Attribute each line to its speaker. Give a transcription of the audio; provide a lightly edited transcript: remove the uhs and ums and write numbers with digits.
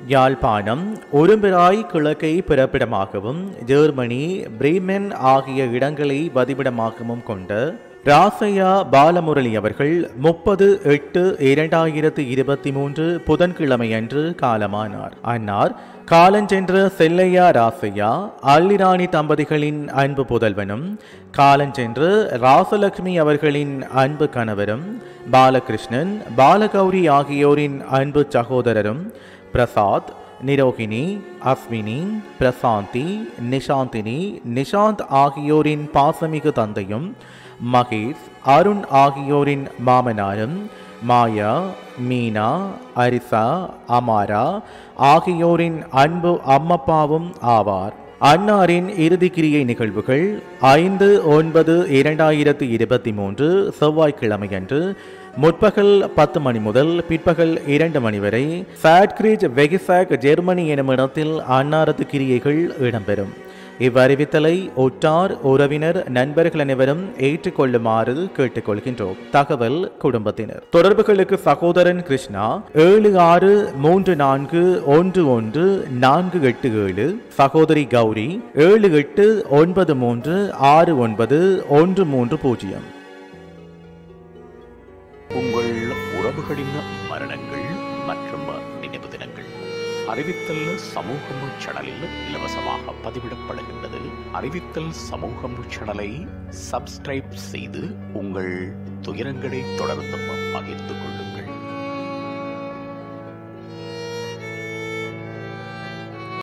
Speaker 1: யாழ்ப்பாணம் உரும்பிராய் கிழக்கை பிறப்பிடமாகவும் Germany Bremen ஆகிய இடங்களை வதிவிடமாகவும் கொண்ட ராசையா பாலமுரளி அவர்கள் 30/8/2023 புதன்கிழமையன்று காலமானார். அன்னார் காலஞ்சென்ற செல்லையா ராசையா அள்ளிராணி தம்பதிகளின் அன்பு புதல்வனும் காலஞ்சென்று ராசலட்சுமி அவர்களின் அன்பு கணவரும் பாலகிருஷ்ணன் பாலகௌரி ஆகியோரின் அன்பு சகோதரரும் பிரசாத் நிரோகினி அஸ்வினி பிரசாந்தி நிஷாந்தினி நிஷாந்த் ஆகியோரின் பாசமிகு தந்தையும் மகேஷ் அருண் ஆகியோரின் மாமனாரும் மாயா மீனா அரிசா அமாரா ஆகியோரின் அன்பு அம்மப்பாவும் ஆவார். அன்னாரின் இறுதிக்கிரியை நிகழ்வுகள் 5/9/2023 செவ்வாய்க்கிழமையன்று முற்பகல் 10 மணி முதல் பிற்பகல் 2 மணி வரை சாட்கிரீஜ் வெகிசாக் ஜெர்மனி எனும் இடத்தில் அன்னாரது கிரியைகள் இடம்பெறும். இவ்வறிவித்தலை ஒற்றார் உறவினர் நண்பர்கள் அனைவரும் ஏற்றுக்கொள்ளுமாறு கேட்டுக்கொள்கின்றோம். தகவல் குடும்பத்தினர். தொடர்புகளுக்கு சகோதரன் கிருஷ்ணா 76341147, சகோதரி கௌரி 7893691330.
Speaker 2: உங்கள் உறவுகளின் மரணங்கள் மற்றும் நினைவு தினங்கள் அறிவித்தல் சமூகம் சேனலில் இலவசமாக பதிவிடப்படுகின்றது. அறிவித்தல் சமூகம் சேனலை சப்ஸ்கிரைப் செய்து உங்கள் துயரங்களை தொடர்ந்து பகிர்ந்து கொள்ளுங்கள்.